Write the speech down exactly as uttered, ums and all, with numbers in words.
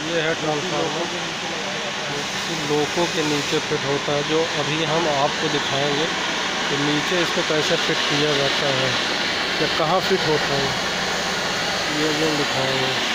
ये है ट्रांसफार्मर, किसी लोको के नीचे फिट होता है, जो अभी हम आपको दिखाएंगे कि नीचे इसको कैसे फिट किया जाता है या कहाँ फिट होता है, ये भी हम दिखाएंगे।